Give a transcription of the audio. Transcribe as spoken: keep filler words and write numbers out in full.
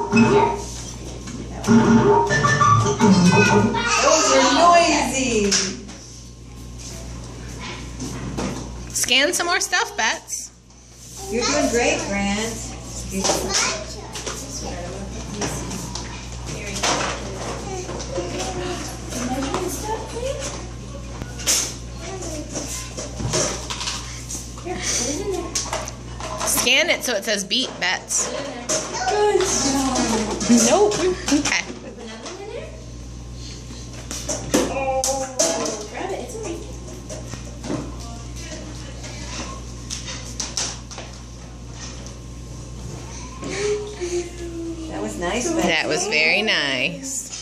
Those are noisy. Scan some more stuff, Bets. You're doing great, Grant. Scan it so it says beat, Bets. Good job. Nope. Okay. Grab it, it's alright. That was nice, Betsy. That was very nice.